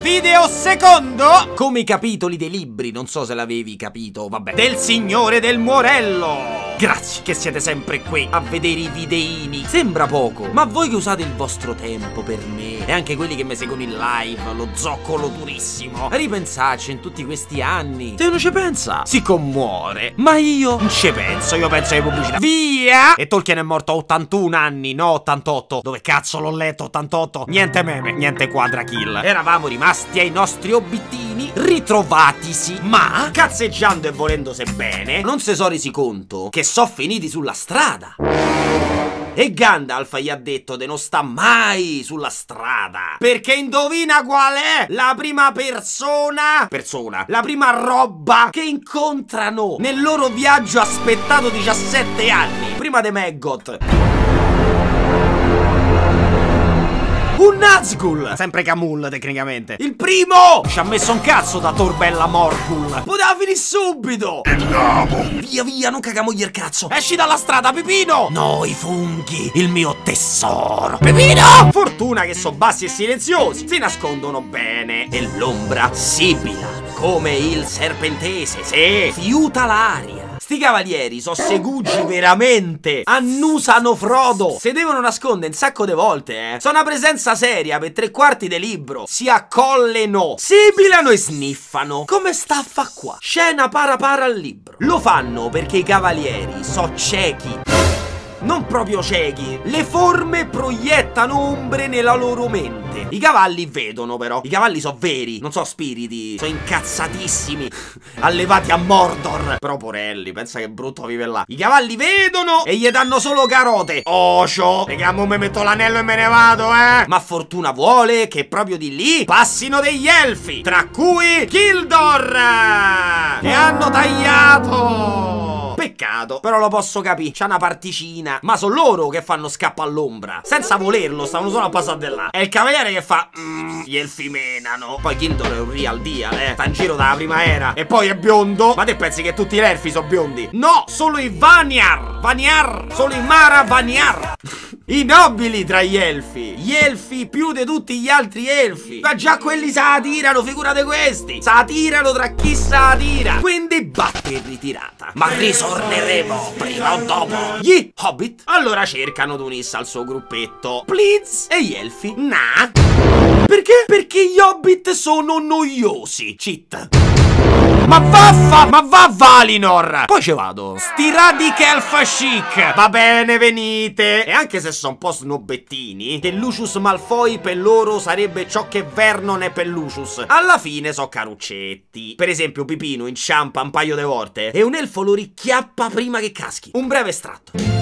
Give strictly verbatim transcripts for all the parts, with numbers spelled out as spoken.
Video secondo, come i capitoli dei libri, non so se l'avevi capito, vabbè, del Signore del Morello. Grazie che siete sempre qui a vedere i videini. Sembra poco, ma voi che usate il vostro tempo per me e anche quelli che mi seguono in live, lo zoccolo durissimo, a ripensarci in tutti questi anni. Se uno ci pensa, si commuore. Ma io non ci penso, io penso alle pubblicità. Via! E Tolkien è morto a ottantuno anni, no ottantotto. Dove cazzo l'ho letto ottantotto? Niente meme, niente quadra kill. Eravamo rimasti ai nostri obiettivi, ritrovatisi, ma cazzeggiando e volendose bene, non si sono resi conto che so finiti sulla strada. E Gandalf gli ha detto de non sta mai sulla strada, perché indovina qual è la prima persona Persona La prima roba che incontrano nel loro viaggio aspettato diciassette anni prima de Maggot? Un Nazgul! Sempre Camul, tecnicamente. Il primo! Ci ha messo un cazzo da Torbella Morgul. Poteva finire subito! Andiamo! Via via, non cagamogli il cazzo! Esci dalla strada, Pipino! No, i funghi! Il mio tesoro! Pipino! Fortuna che sono bassi e silenziosi. Si nascondono bene. E l'ombra sibila come il serpentese. Sì, fiuta l'aria. Sti cavalieri so segugi veramente. Annusano Frodo. Se devono nascondere un sacco di volte, eh. Sono una presenza seria per tre quarti del libro. Si accolleno, sibilano e sniffano. Come sta a fa qua? Scena para para al libro. Lo fanno perché i cavalieri so ciechi. Non proprio ciechi. Le forme proiettano ombre nella loro mente. I cavalli vedono però. I cavalli sono veri, non so spiriti. Sono incazzatissimi. Allevati a Mordor. Però porelli, pensa che brutto vive là. I cavalli vedono e gli danno solo carote. Ocio. Raga, mo me metto l'anello e me ne vado, eh. Ma fortuna vuole che proprio di lì passino degli elfi, tra cui Kildor, che hanno tagliato. Peccato, però lo posso capire, c'ha una particina. Ma sono loro che fanno scappo all'ombra. Senza volerlo, stavano solo a passare di là. È il cavaliere che fa mmm, gli elfi menano. Poi Kildor è un real deal, eh. Sta in giro dalla prima era. E poi è biondo. Ma te pensi che tutti gli elfi sono biondi? No, solo i Vanyar. Vanyar, solo i Mara Vanyar. I nobili tra gli elfi. Gli elfi più di tutti gli altri elfi. Ma già quelli sa tirano, figurate questi. Sa tirano tra chi sa tira. Quindi batte in ritirata. Ma risorneremo prima o dopo. Gli Hobbit allora cercano di unirsi al suo gruppetto. Please. E gli elfi? Nah. Perché? Perché gli Hobbit sono noiosi. Cheat. Ma vaffa, ma va Valinor. Poi ci vado. Sti radic elf chic. Va bene, venite. E anche se sono un po' snobettini, che Lucius Malfoy per loro sarebbe ciò che Vernon è per Lucius, alla fine so caruccetti. Per esempio Pipino inciampa un paio di volte e un elfo lo ricchiappa prima che caschi. Un breve estratto.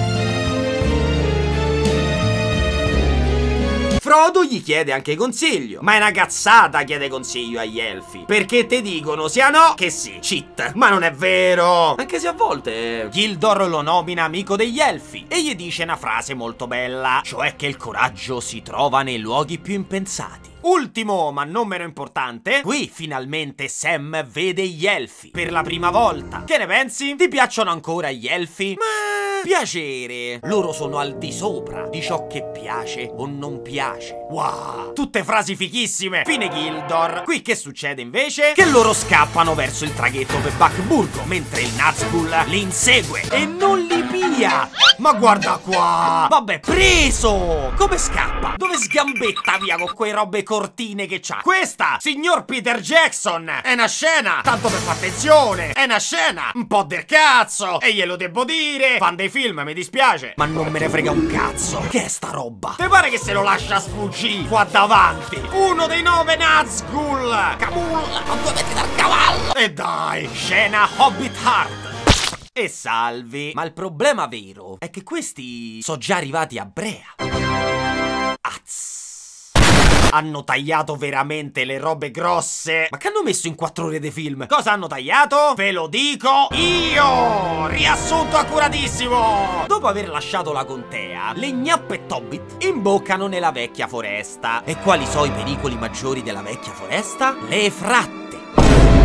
Frodo gli chiede anche consiglio, ma è una cazzata chiede consiglio agli elfi, perché te dicono sia no che sì, cheat. Ma non è vero, anche se a volte Gildor lo nomina amico degli elfi e gli dice una frase molto bella, cioè che il coraggio si trova nei luoghi più impensati. Ultimo, ma non meno importante, qui finalmente Sam vede gli elfi per la prima volta. Che ne pensi? Ti piacciono ancora gli elfi? Ma piacere, loro sono al di sopra di ciò che piace o non piace. Wow, tutte frasi fichissime. Fine Gildor. Qui che succede invece? Che loro scappano verso il traghetto per Bacburgo, mentre il Nazgul li insegue e non li pia. Ma guarda qua. Vabbè, preso. Come scappa? Dove sgambetta via con quei robe cortine che c'ha? Questa, signor Peter Jackson, è una scena, tanto per fare attenzione, è una scena un po' del cazzo. E glielo devo dire, fan dei film, mi dispiace, ma non me ne frega un cazzo. Che è sta roba? Te pare che se lo lascia sfuggire qua davanti uno dei nove Nazgul? Camul, a due metri dal cavallo. E dai, scena Hobbit Hard. E salvi. Ma il problema vero è che questi sono già arrivati a Brea. Az. Hanno tagliato veramente le robe grosse. Ma che hanno messo in quattro ore di film? Cosa hanno tagliato? Ve lo dico io! Riassunto accuratissimo! Dopo aver lasciato la contea, le gnappe Tobbit imboccano nella vecchia foresta. E quali sono i pericoli maggiori della vecchia foresta? Le fratte.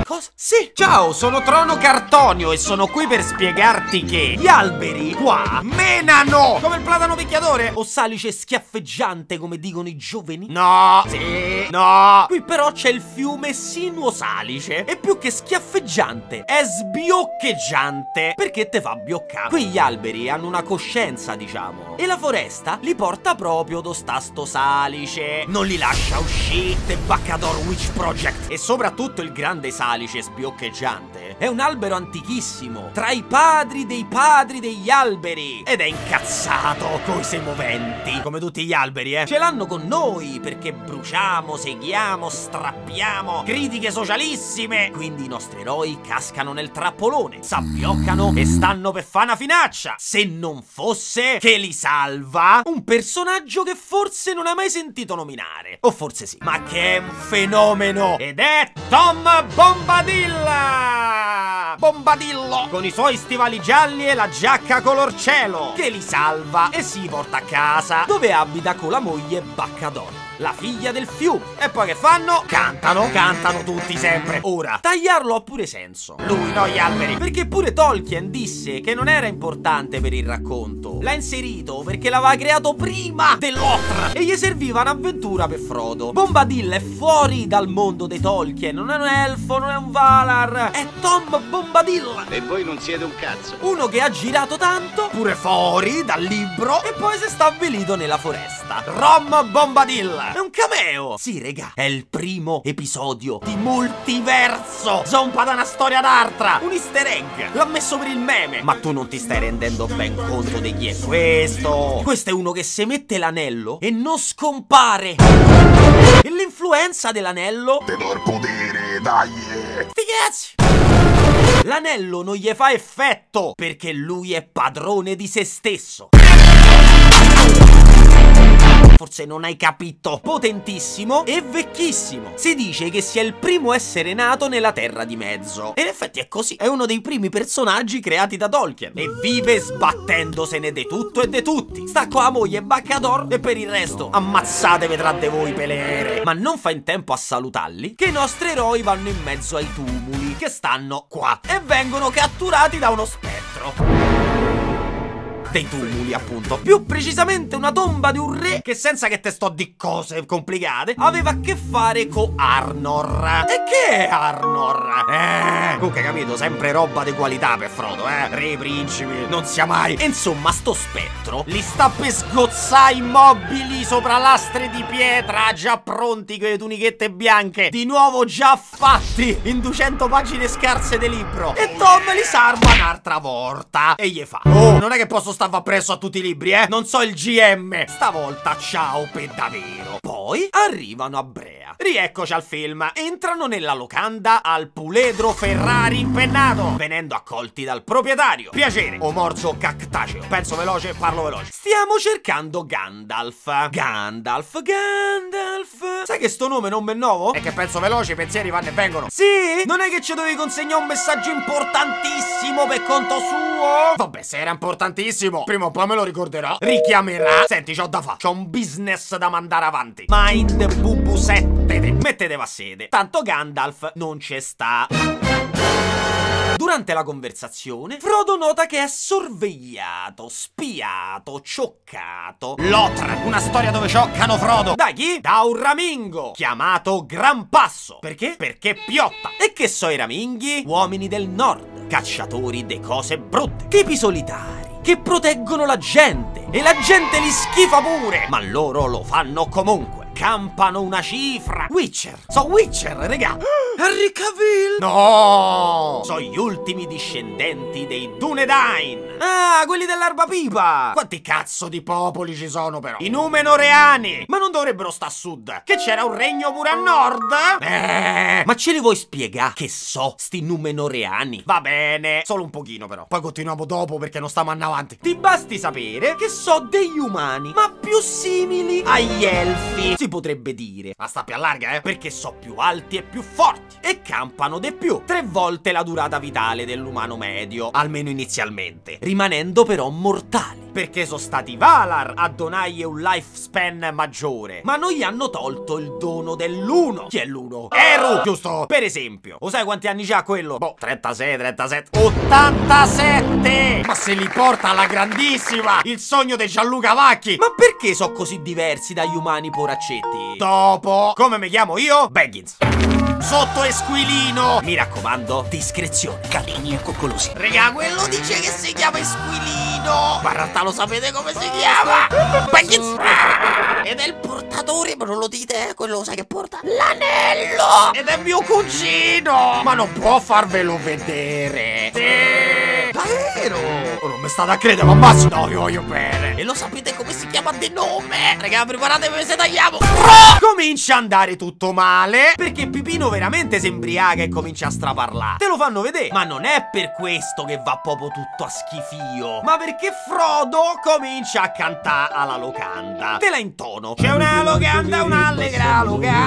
Cosa? Sì! Ciao, sono Trono Cartonio e sono qui per spiegarti che gli alberi qua menano! Come il platano picchiatore? O salice schiaffeggiante, come dicono i giovani? No! Sì! No! Qui però c'è il fiume Sinuo Salice. E più che schiaffeggiante, è sbioccheggiante, perché te fa bioccare. Qui gli alberi hanno una coscienza, diciamo, e la foresta li porta proprio do sta sto salice. Non li lascia uscire The Baccador Witch Project. E soprattutto il grande salice sbioccheggiante è un albero antichissimo, tra i padri dei padri degli alberi, ed è incazzato coi sei moventi, come tutti gli alberi, eh. Ce l'hanno con noi perché bruciamo, seghiamo, strappiamo, critiche socialissime. Quindi i nostri eroi cascano nel trappolone, s'abbioccano e stanno per fa' una finaccia. Se non fosse che li salva un personaggio che forse non hai mai sentito nominare, o forse sì, ma che è un fenomeno, ed è Tom Bombadilla! Bombadillo, con i suoi stivali gialli e la giacca color cielo, che li salva e si porta a casa, dove abita con la moglie Baccador, la figlia del fiume. E poi che fanno? Cantano, cantano tutti sempre. Ora, tagliarlo ha pure senso. Lui, no gli alberi. Perché pure Tolkien disse che non era importante per il racconto. L'ha inserito perché l'aveva creato prima dell'Othra e gli serviva un'avventura per Frodo. Bombadil è fuori dal mondo dei Tolkien. Non è un elfo, non è un Valar. È Tom Bombadil. E voi non siete un cazzo. Uno che ha girato tanto, pure fuori dal libro, e poi si è stabilito nella foresta. Rom Bombadil. È un cameo! Sì, regà, è il primo episodio di Multiverso! Zompa da una storia d'altra! Un easter egg! L'ha messo per il meme! Ma tu non ti stai rendendo ben conto di chi è questo? Questo è uno che se mette l'anello e non scompare! E l'influenza dell'anello? Te do il potere, dai! Sti cazzi! L'anello non gli fa effetto perché lui è padrone di se stesso. Forse non hai capito. Potentissimo e vecchissimo. Si dice che sia il primo essere nato nella Terra di Mezzo. E in effetti è così. È uno dei primi personaggi creati da Tolkien. E vive sbattendosene di tutto e di tutti. Sta con la moglie Baccador e per il resto ammazzatevi tra di voi peleere. Ma non fa in tempo a salutarli che i nostri eroi vanno in mezzo ai tumuli che stanno qua e vengono catturati da uno spettro. Dei tumuli, appunto. Più precisamente una tomba di un re che, senza che te sto di cose complicate, aveva a che fare con Arnor. E che è Arnor? Eh, comunque capito, sempre roba di qualità per Frodo, eh. Re, principi, non sia mai. E insomma, sto spettro li sta per sgozzare immobili sopra lastre di pietra, già pronti con le tunichette bianche, di nuovo già fatti, in duecento pagine scarse di libro. E Tom li salva un'altra volta e gli fa: oh, non è che posso stare appresso a tutti i libri, eh? Non so il G M. Stavolta ciao per davvero. Poi arrivano a Brea. Rieccoci al film. Entrano nella locanda al puledro Ferrari impennato, venendo accolti dal proprietario. Piacere, Omorzo Cactaceo. Penso veloce, parlo veloce. Stiamo cercando Gandalf. Gandalf, Gandalf. Sai che sto nome non è nuovo? È che penso veloce, i pensieri vanno e vengono. Sì? Non è che ci dovevi consegnare un messaggio importantissimo per conto suo? Vabbè, se era importantissimo, prima o poi me lo ricorderà. Richiamerà. Senti, c'ho da fa'. C'ho un business da mandare avanti. Mind bubu settete. Mettetevi a sede. Tanto Gandalf non c'è sta. Durante la conversazione, Frodo nota che è sorvegliato, spiato, cioccato. L'Othra, una storia dove cioccano Frodo. Da chi? Da un ramingo chiamato Gran Passo. Perché? Perché piotta. E che so i raminghi? Uomini del nord, cacciatori de cose brutte, tipi solitari che proteggono la gente, e la gente li schifa pure, ma loro lo fanno comunque. Campano una cifra. Witcher. So Witcher, regà. Henry Cavill. No, so gli ultimi discendenti dei Dunedain. Ah, quelli dell'erba pipa. Quanti cazzo di popoli ci sono però? I Numenoreani. Ma non dovrebbero sta a sud? Che c'era un regno pure a nord? Eh, ma ce li vuoi spiegare che so sti Numenoreani? Va bene, solo un pochino però. Poi continuiamo dopo perché non stiamo andando avanti. Ti basti sapere che so degli umani, ma più simili agli elfi, si potrebbe dire. Ma sta più a larga, eh? Perché so più alti e più forti e campano di più, tre volte la durata vitale dell'umano medio, almeno inizialmente, rimanendo però mortali. perché sono stati Valar a donargli un lifespan maggiore, ma non gli hanno tolto il dono dell'uno. Chi è l'uno? Eru, giusto? Per esempio, lo sai quanti anni c'ha quello? Boh, trentasei, trentasette, ottantasette! Ma se li porta alla grandissima! Il sogno di Gianluca Vacchi! Ma perché sono così diversi dagli umani poraccetti? Dopo, come mi chiamo io? Baggins. Sotto Esquilino! Mi raccomando, discrezione. Carini e coccolosi. Regà, quello dice che si chiama Esquilino! Ma in realtà lo sapete come si chiama? Baggins! Ed è il portatore, ma non lo dite, eh? Quello sai che porta? L'anello! Ed è mio cugino! Ma non può farvelo vedere! Sì! Davvero? Oh, non mi state a credere, ma ammazzo! No, io voglio bene! E lo sapete come si chiama di nome? Raga, preparatevi se tagliamo! Comincia a andare tutto male, perché Pipino veramente si imbriaca e comincia a straparlare. Te lo fanno vedere, ma non è per questo che va proprio tutto a schifio, ma perché Frodo comincia a cantare alla locanda. Te la intono. C'è una locanda, un'allegra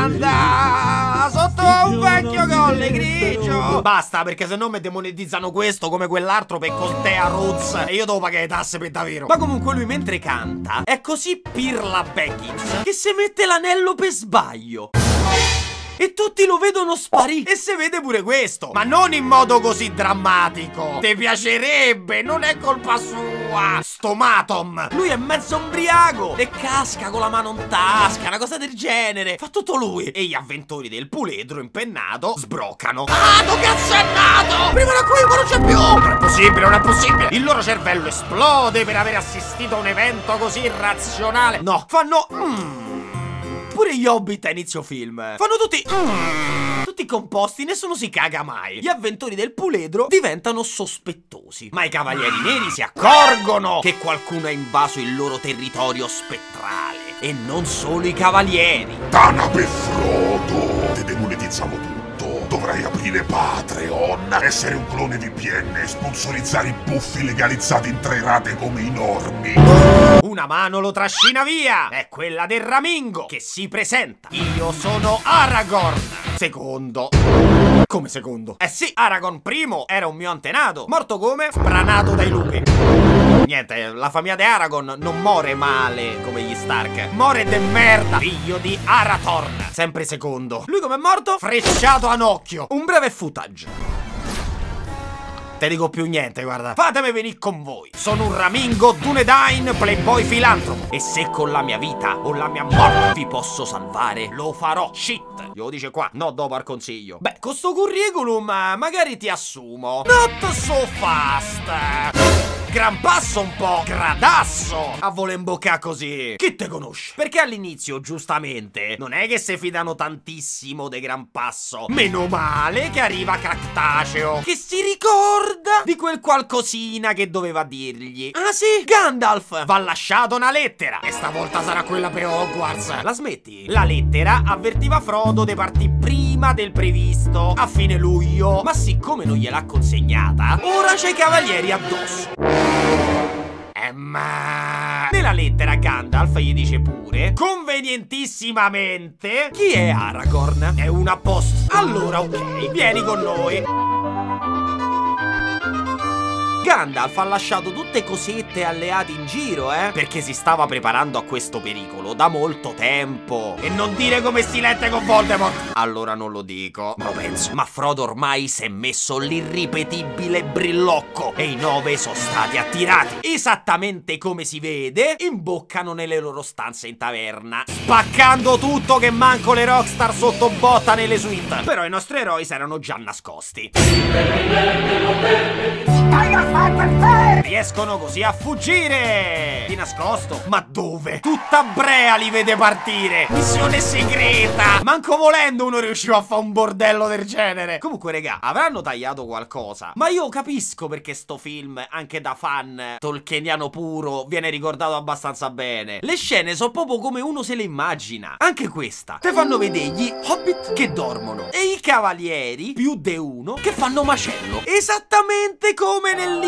locanda sotto un vecchio colle grigio. Basta, perché se no mi demonetizzano questo come quell'altro per Contea Rhodes e io devo pagare le tasse per davvero. Ma comunque lui mentre canta è così pirla Baggins che si mette l'anello per sbaglio e tutti lo vedono sparire. E se vede pure questo, ma non in modo così drammatico. Ti piacerebbe, non è colpa sua. Stomatom. Lui è mezzo ombriaco e casca con la mano in tasca, una cosa del genere. Fa tutto lui. E gli avventori del puledro impennato sbroccano. Ah, tu cazzo è nato! Prima da qui, ma non c'è più! Non è possibile, non è possibile. Il loro cervello esplode per aver assistito a un evento così irrazionale. No, fanno... Mm. Pure gli Hobbit a inizio film fanno tutti mm, tutti composti, nessuno si caga mai. Gli avventori del puledro diventano sospettosi, ma i cavalieri neri si accorgono che qualcuno ha invaso il loro territorio spettrale. E non solo i cavalieri. Tana per Frodo! Te demonetizziamo tutto. Dovrai aprire Patreon, essere un clone V P N e sponsorizzare i buffi legalizzati in tre rate come i normi. Una mano lo trascina via. È quella del Ramingo che si presenta. Io sono Aragorn. Secondo. Come secondo? Eh sì, Aragorn primo era un mio antenato. Morto come? Spranato dai lupi. Niente, la famiglia di Aragorn non muore male come gli Stark. Muore de merda. Figlio di Arathorn. Sempre secondo. Lui come è morto? Frecciato a nocchio. Un breve footage. Te dico più niente, guarda. Fatemi venire con voi. Sono un Ramingo Dunedain, playboy filantropo. E se con la mia vita o la mia morte vi posso salvare, lo farò. Shit. Glielo dice qua, no dopo al consiglio. Beh, con sto curriculum magari ti assumo. Not so fast. Gran passo un po' gradasso a voler imboccare così. Chi te conosce? Perché all'inizio, giustamente, non è che si fidano tantissimo de Gran Passo. Meno male che arriva Cactaceo, che si ricorda di quel qualcosina che doveva dirgli. Ah sì? Gandalf va lasciato una lettera. E stavolta sarà quella per Hogwarts. La smetti? La lettera avvertiva Frodo di partire prima del previsto, a fine luglio. Ma siccome non gliel'ha consegnata, ora c'è i cavalieri addosso. Eh, ma... Nella lettera Gandalf gli dice pure, convenientissimamente, chi è Aragorn? È un appost. Allora ok, vieni con noi. Gandalf ha lasciato tutte cosette alleati in giro, eh? Perché si stava preparando a questo pericolo da molto tempo. E non dire come si lette con Voldemort. Allora non lo dico, ma lo penso. Ma Frodo ormai si è messo l'irripetibile brillocco e i nove sono stati attirati. Esattamente come si vede, imboccano nelle loro stanze in taverna, spaccando tutto che manco le rockstar sotto botta nelle suite. Però i nostri eroi si erano già nascosti. Riescono così a fuggire di nascosto. Ma dove? Tutta Brea li vede partire. Missione segreta. Manco volendo uno riusciva a fare un bordello del genere. Comunque regà, avranno tagliato qualcosa, ma io capisco perché sto film, anche da fan tolkieniano puro, viene ricordato abbastanza bene. Le scene sono proprio come uno se le immagina. Anche questa. Te fanno vedere gli hobbit che dormono e i cavalieri, più de uno, che fanno macello. Esattamente come nel libro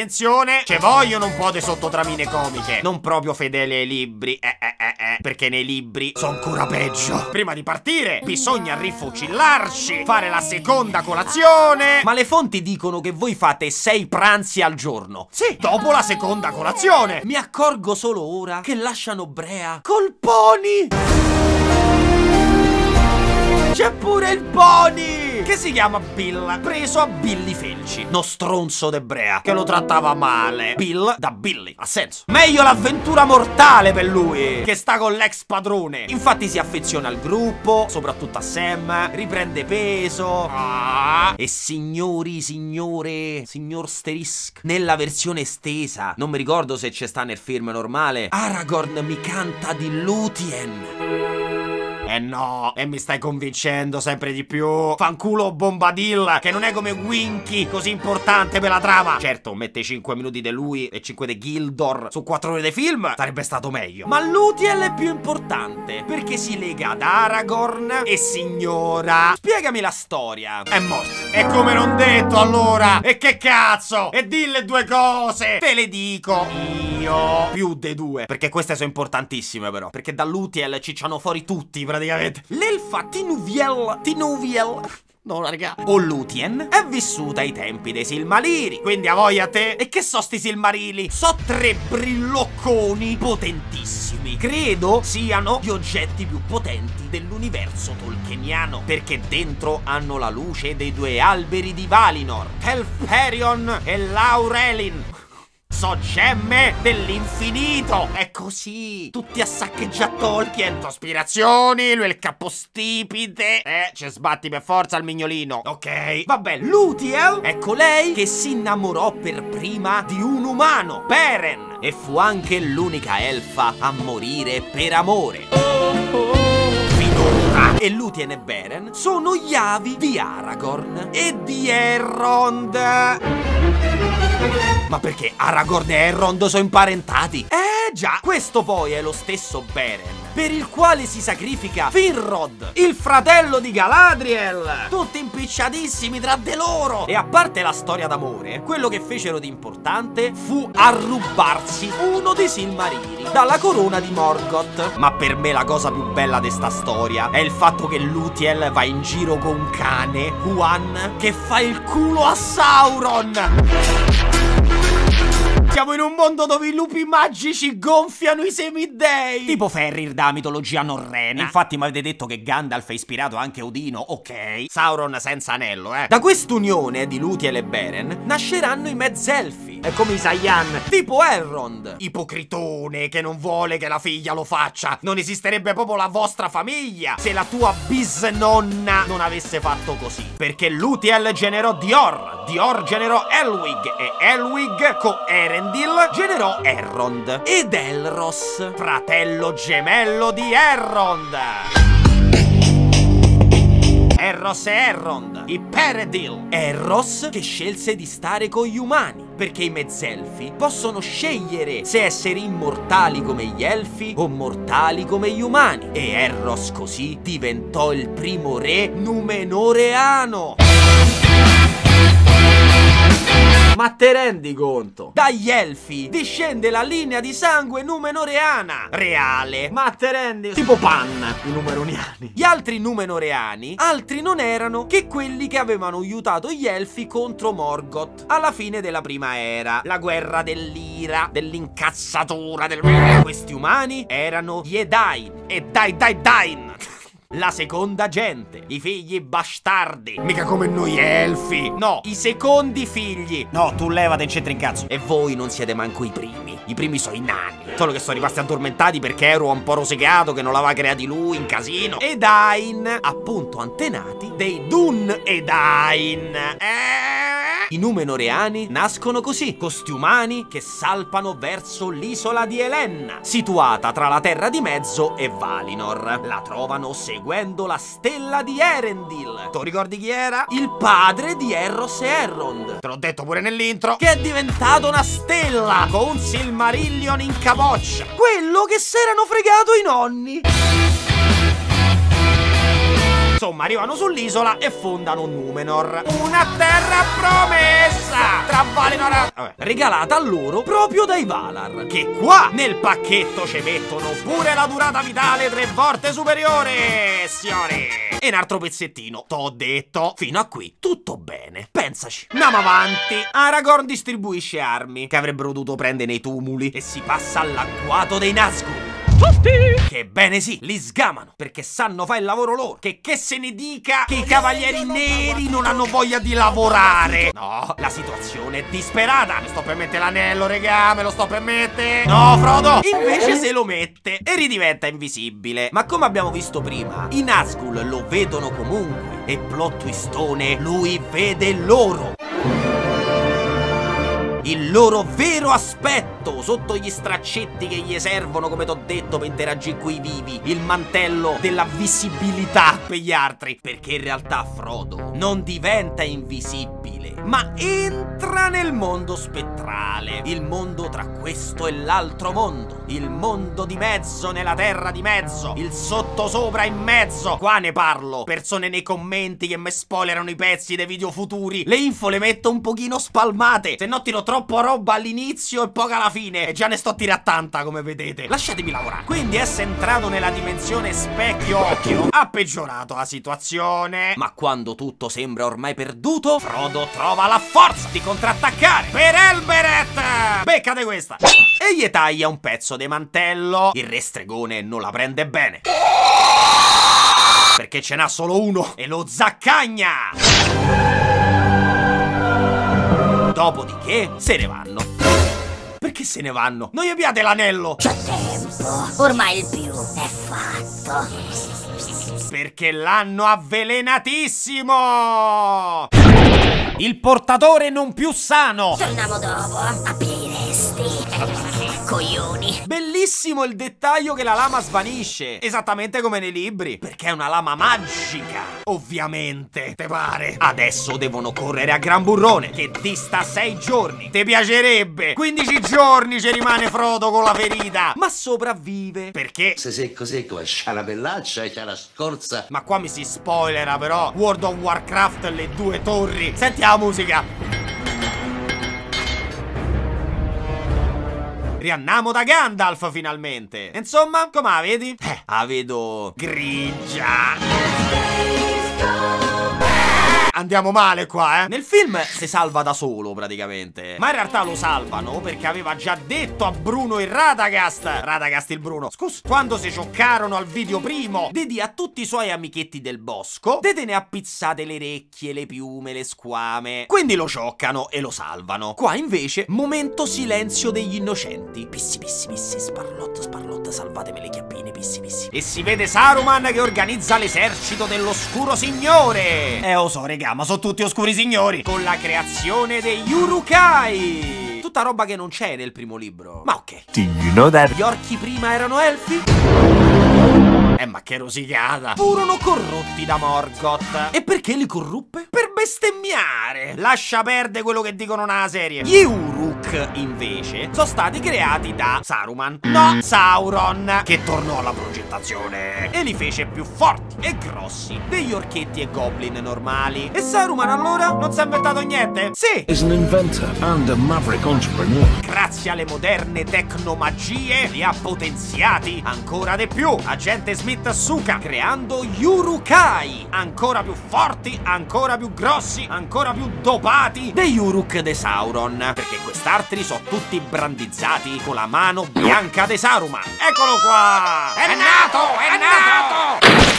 attenzione, ci vogliono un po' di sottotramine comiche, non proprio fedeli ai libri, eh eh eh eh, perché nei libri sono ancora peggio. Prima di partire bisogna rifocillarci, fare la seconda colazione. Ma le fonti dicono che voi fate sei pranzi al giorno. Sì, dopo la seconda colazione. Mi accorgo solo ora che lasciano Brea col pony. C'è pure il pony, che si chiama Bill, preso a Billy Felci, no stronzo de Brea, che lo trattava male. Bill da Billy, ha senso. Meglio l'avventura mortale per lui, che sta con l'ex padrone. Infatti si affeziona al gruppo, soprattutto a Sam, riprende peso. Ah. E signori, signore, signor Sterisk, nella versione estesa, non mi ricordo se c'è sta nel film normale, Aragorn mi canta di Lúthien. Eh no, e mi stai convincendo sempre di più. Fanculo Bombadil, che non è come Winky, così importante per la trama. Certo, mette cinque minuti di lui e cinque di Gildor su quattro ore di film, sarebbe stato meglio. Ma Lúthien è più importante, perché si lega ad Aragorn e signora. Spiegami la storia. È morto. E come non detto allora? E che cazzo? E dille due cose. Te le dico io. Più dei due, perché queste sono importantissime però. Perché da Lúthien cicciano fuori tutti praticamente. L'elfa Tinuviel, Tinuviel, no raga, o Lúthien, è vissuta ai tempi dei Silmarili, quindi a voglia te. E che so sti Silmarili? So tre brillocconi potentissimi. Credo siano gli oggetti più potenti dell'universo tolkieniano, perché dentro hanno la luce dei due alberi di Valinor, Telperion e Laurelin. So gemme dell'infinito. È così. Tutti a saccheggiare Tolkien. Aspirazioni. Lui è il capostipite. Eh, ci sbatti per forza al mignolino. Ok. Vabbè, Lúthien è colei che si innamorò per prima di un umano, Beren. E fu anche l'unica elfa a morire per amore. Finora. E Lúthien e Beren sono gli avi di Aragorn e di Elrond. Ma perché Aragorn e Elrond sono imparentati? Eh già, questo poi è lo stesso Beren, per il quale si sacrifica Finrod, il fratello di Galadriel. Tutti impicciatissimi tra di loro. E a parte la storia d'amore, quello che fecero di importante fu arrubarsi uno dei Silmarili dalla corona di Morgoth. Ma per me la cosa più bella di sta storia è il fatto che Lúthien va in giro con un cane, Huan, che fa il culo a Sauron. Siamo in un mondo dove i lupi magici gonfiano i semidei, tipo Fenrir da mitologia norrena. Infatti mi avete detto che Gandalf è ispirato anche a Odino, ok. Sauron senza anello, eh. Da quest'unione di Lúthien e Beren nasceranno i mezzelfi. È come i Saiyan, tipo Elrond, ipocritone che non vuole che la figlia lo faccia. Non esisterebbe proprio la vostra famiglia se la tua bisnonna non avesse fatto così. Perché Lúthien generò Dior, Dior generò Elwig e Elwig con Erendil generò Elrond ed Elros, fratello gemello di Elrond. Elros e Elrond, i Peredil. Elros che scelse di stare con gli umani, perché i mezzelfi possono scegliere se essere immortali come gli elfi o mortali come gli umani. E Elros così diventò il primo re numenoreano. Ma te rendi conto? Dagli elfi discende la linea di sangue numenoreana reale. Ma te rendi? Tipo Pan, i numenoriani. Gli altri numenoreani altri non erano che quelli che avevano aiutato gli elfi contro Morgoth alla fine della prima era, la guerra dell'ira, dell'incazzatura del... Questi umani erano gli Edain e Dai Dai Dain, la seconda gente, i figli bastardi. Mica come noi elfi. No, i secondi figli. No, tu levate in centro in cazzo. E voi non siete manco i primi. Gli I primi sono i nani, solo che sono rimasti addormentati perché Ero un po' rosicato, che non l'aveva creati lui, in casino. Ed Ain, appunto antenati dei Dun ed Ain. Eh... I Numenoreani nascono così, costiumani che salpano verso l'isola di Elenna, situata tra la Terra di Mezzo e Valinor. La trovano seguendo la stella di Erendil. Tu ricordi chi era? Il padre di Elros e Elrond. Te l'ho detto pure nell'intro, che è diventato una stella con un Silmarillion in capoccia. Quello che si erano fregato i nonni. Insomma, arrivano sull'isola e fondano Numenor, una terra promessa tra Valinor e... Vabbè, regalata a loro proprio dai Valar, che qua nel pacchetto ci mettono pure la durata vitale tre volte superiore, signori. E un altro pezzettino, t'ho detto. Fino a qui tutto bene, pensaci. Andiamo avanti. Aragorn distribuisce armi che avrebbero dovuto prendere nei tumuli e si passa all'agguato dei Nazgûl. Che bene sì, li sgamano, perché sanno fare il lavoro loro. Che che se ne dica che i cavalieri neri non hanno voglia di lavorare. No, la situazione è disperata. Mi sto per mettere l'anello, regà, me lo sto per mettere. No, Frodo, invece se lo mette e ridiventa invisibile. Ma come abbiamo visto prima, i Nazgûl lo vedono comunque. E plot twistone, lui vede loro. Il loro vero aspetto sotto gli straccetti che gli servono, come t'ho detto, per interagire coi vivi. Il mantello della visibilità per gli altri. Perché in realtà Frodo non diventa invisibile, ma entra nel mondo spettrale. Il mondo tra questo e l'altro mondo. Il mondo di mezzo nella terra di mezzo. Il sottosopra in mezzo. Qua ne parlo. Persone nei commenti che mi spoilerano i pezzi dei video futuri. Le info le metto un pochino spalmate, se no tiro troppo roba all'inizio e poca alla fine. E già ne sto tirando tanta, come vedete. Lasciatemi lavorare. Quindi essere entrato nella dimensione specchio-occhio ha peggiorato la situazione. Ma quando tutto sembra ormai perduto, Frodo trova la forza di contrattaccare per Elbereth. Beccate questa. E gli taglia un pezzo di mantello. Il re stregone non la prende bene, perché ce n'ha solo uno e lo zaccagna. Dopodiché se ne vanno. Perché se ne vanno? Non gli abbiate l'anello? C'è tempo, ormai il più è fatto. Perché l'hanno avvelenatissimo. Il portatore non più sano. Torniamo dopo, apriresti. Coglioni. Bellissimo il dettaglio che la lama svanisce, esattamente come nei libri, perché è una lama magica, ovviamente. Te pare? Adesso devono correre a Gran Burrone, che dista sei giorni. Te piacerebbe? quindici giorni ci rimane Frodo con la ferita, ma sopravvive, perché se secco secco c'ha la pellaccia e c'ha la scorza. Ma qua mi si spoilera però. World of Warcraft, le due torri. Senti la musica. Riannamo da Gandalf finalmente. Insomma, come la vedi? Eh, la vedo grigia. Andiamo male qua, eh. Nel film si salva da solo praticamente, ma in realtà lo salvano perché aveva già detto a Bruno e Radagast Radagast il Bruno, scusa, quando si cioccarono al video primo, di dì a tutti i suoi amichetti del bosco de te ne appizzate le orecchie, le piume, le squame. Quindi lo cioccano e lo salvano. Qua invece momento silenzio degli innocenti. Pissi pissi pissi, sparlot sparlot, salvatemi le chiappine, pissi pissi. E si vede Saruman che organizza l'esercito dell'oscuro signore. Eh lo so regà, ma sono tutti oscuri signori. Con la creazione degli Uruk-hai. Tutta roba che non c'è nel primo libro. Ma ok. Do you know that? Gli orchi prima erano elfi? Eh ma che rosicata. Furono corrotti da Morgoth. E perché li corruppe? Per bestemmiare. Lascia perdere quello che dicono nella serie. Gli Uruk invece sono stati creati da Saruman. No, Sauron, che tornò alla progettazione e li fece più forti e grossi degli orchetti e goblin normali. E Saruman allora non si è inventato niente? Sì, Is an inventor and a maverick entrepreneur. grazie alle moderne tecnomagie li ha potenziati ancora di più. Agente Smith Suka, creando gli Uruk-hai, ancora più forti, ancora più grossi, ancora più dopati degli Uruk de Sauron, perché quest'altri sono tutti brandizzati con la mano bianca de Saruman. Eccolo qua! È nato! È nato!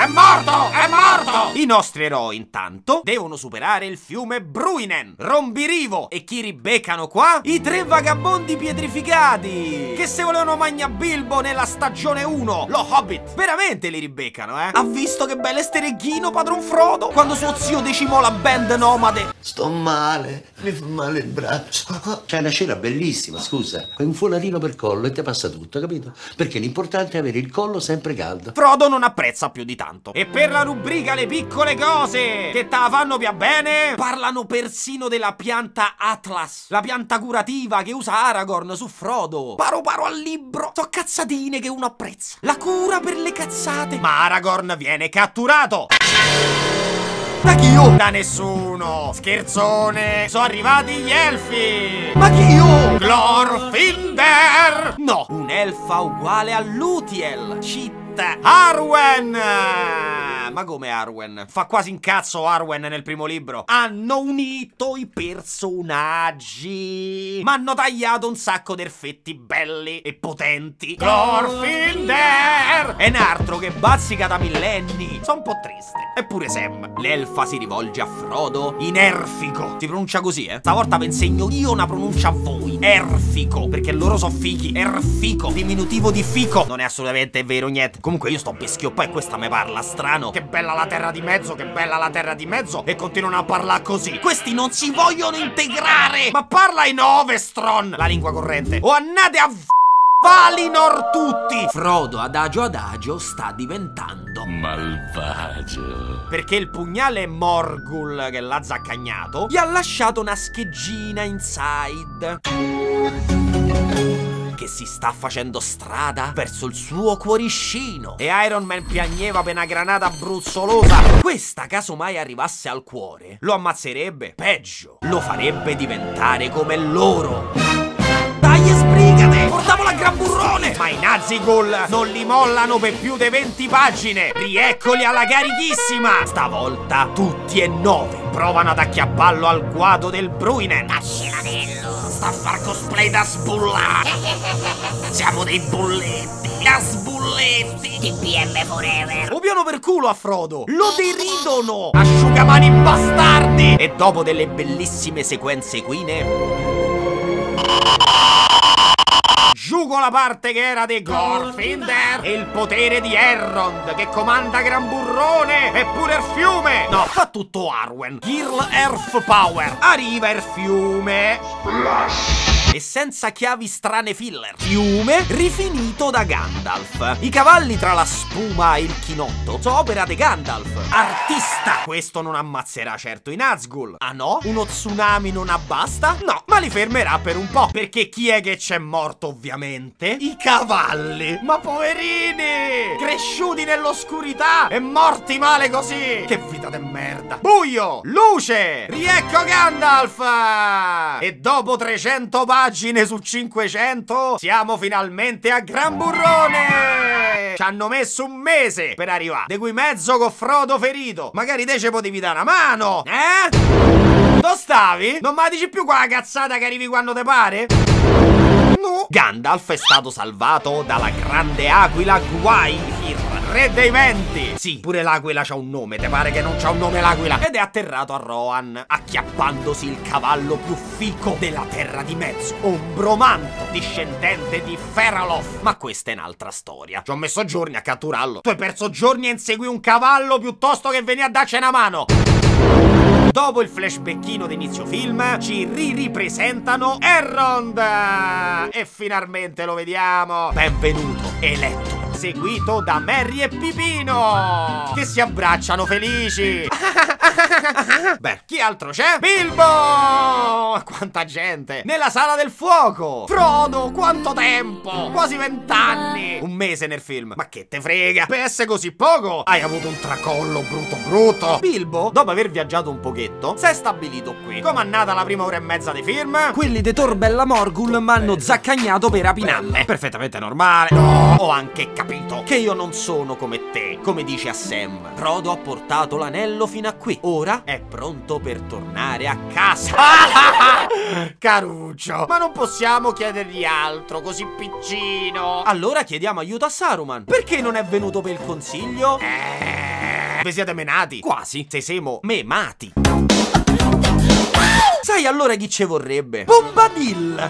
È morto! È morto! I nostri eroi, intanto, devono superare il fiume Bruinen, Rombirivo. E chi ribeccano qua? I tre vagabondi pietrificati, che se volevano magna Bilbo nella stagione uno, lo Hobbit. Veramente li ribeccano, eh? Ha visto che bello stereghino, padron Frodo, quando suo zio decimò la band nomade. Sto male, mi fa male il braccio. C'è una scena bellissima, scusa. Con un folatino per collo e ti passa tutto, capito? Perché l'importante è avere il collo sempre caldo. Frodo non apprezza più di tanto. E per la rubrica Le piccole cose che te la fanno più bene, parlano persino della pianta Atlas, la pianta curativa che usa Aragorn su Frodo. Paro paro al libro. So cazzatine che uno apprezza. La cura per le cazzate. Ma Aragorn viene catturato. Da chi io? Da nessuno. Scherzone. Sono arrivati gli elfi. Ma chi io? Glorfindel. No, un'elfa uguale a Lúthien. Città Arwen. Ma come Arwen? Fa quasi un cazzo Arwen nel primo libro. Hanno unito i personaggi, ma hanno tagliato un sacco di effetti belli e potenti. Glorfindel è un altro che bazzica da millenni. Sono un po' triste. Eppure Sam. L'elfa si rivolge a Frodo in erfico. Si pronuncia così, eh? Stavolta vi insegno io una pronuncia a voi. Erfico, perché loro sono fichi. Erfico, diminutivo di fico. Non è assolutamente vero niente. Comunque io sto beschioppa e questa me parla strano. Che bella la terra di mezzo, che bella la terra di mezzo. E continuano a parlare così. Questi non si vogliono integrare. Ma parla in Ovestron, la lingua corrente. O andate a Valinor tutti. Frodo adagio adagio sta diventando malvagio. Perché il pugnale Morgul che l'ha zaccagnato gli ha lasciato una scheggina inside che si sta facendo strada verso il suo cuoricino. E Iron Man piagneva per una granata bruzzolosa. Questa, casomai arrivasse al cuore, lo ammazzerebbe. Peggio, lo farebbe diventare come loro. Dai, sbrigate! Portavolo a gran burrone! Ma i Nazgûl non li mollano per più di venti pagine. Rieccoli alla carichissima. Stavolta tutti e nove provano ad acchiapparlo al guado del Bruinen. Dasci l'anello. Sta a far cosplay da sbullare. Siamo dei bulletti. Da sbulletti. T P M forever. Lo piano per culo a Frodo. Lo deridono. Asciugamani bastardi. E dopo delle bellissime sequenze equine, giugo la parte che era di Glorfindel e il potere di Elrond che comanda Gran Burrone e pure il fiume. No, fa tutto Arwen. Girl Earth Power. Arriva il fiume. Splash. E senza chiavi strane filler. Fiume rifinito da Gandalf. I cavalli tra la spuma e il chinotto sono opera di Gandalf. Artista. Questo non ammazzerà certo i Nazgûl. Ah no? Uno tsunami non abbasta? No, ma li fermerà per un po'. Perché chi è che c'è morto ovviamente? I cavalli. Ma poverini, cresciuti nell'oscurità e morti male così. Che vita de merda. Buio, luce, riecco Gandalf. E dopo trecento pagine su cinquecento siamo finalmente a Gran Burrone. Ci hanno messo un mese per arrivare, di cui mezzo con Frodo ferito. Magari te ce potevi dare una mano, eh? Dove stavi? Non me la dici più quella cazzata che arrivi quando te pare? No. Gandalf è stato salvato dalla grande aquila Gwaihir, re dei venti. Sì, pure l'aquila c'ha un nome, te pare che non c'ha un nome l'aquila? Ed è atterrato a Rohan, acchiappandosi il cavallo più fico della terra di mezzo, Ombromanto, discendente di Feraloth. Ma questa è un'altra storia. Ci ho messo giorni a catturarlo. Tu hai perso giorni a inseguire un cavallo piuttosto che venire a darci una mano. Dopo il flashbackino d'inizio film, ci ri-ripresentano Elrond! E finalmente lo vediamo. Benvenuto, eletto, seguito da Merry e Pipino, che si abbracciano felici. Beh, chi altro c'è? Bilbo! Quanta gente! Nella sala del fuoco! Frodo, quanto tempo! Quasi vent'anni! Un mese nel film. Ma che te frega? Per essere così poco, hai avuto un tracollo brutto brutto. Bilbo, dopo aver viaggiato un pochetto, si è stabilito qui. Com'è andata la prima ora e mezza di film? Quelli di Torbella Morgul m'hanno zaccagnato per rapinarme. Perfettamente normale. No, ho anche capito che io non sono come te, come dice a Sam. Frodo ha portato l'anello fino a qui. ora è pronto per tornare a casa. Caruccio, ma non possiamo chiedergli altro, così piccino. Allora chiediamo aiuto a Saruman. Perché non è venuto per il consiglio? Eh, vi siete menati? Quasi, se siamo memati. Sai allora chi ci vorrebbe? Bombadil!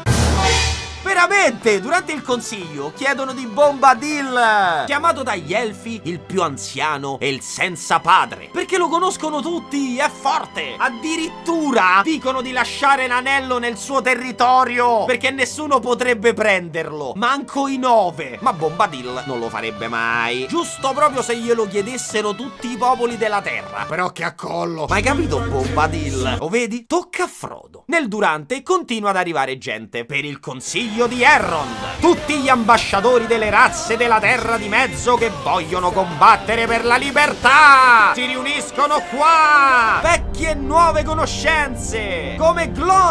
Veramente, durante il consiglio chiedono di Bombadil, chiamato dagli elfi il più anziano e il senza padre, perché lo conoscono tutti, è forte. Addirittura dicono di lasciare l'anello nel suo territorio, perché nessuno potrebbe prenderlo, manco i nove. Ma Bombadil non lo farebbe mai, giusto proprio se glielo chiedessero tutti i popoli della terra. Però che accollo, ma hai capito Bombadil? Lo vedi? Tocca a Frodo. Nel durante continua ad arrivare gente per il consiglio di Elrond, tutti gli ambasciatori delle razze della Terra di Mezzo che vogliono combattere per la libertà si riuniscono qua. Vecchie e nuove conoscenze, come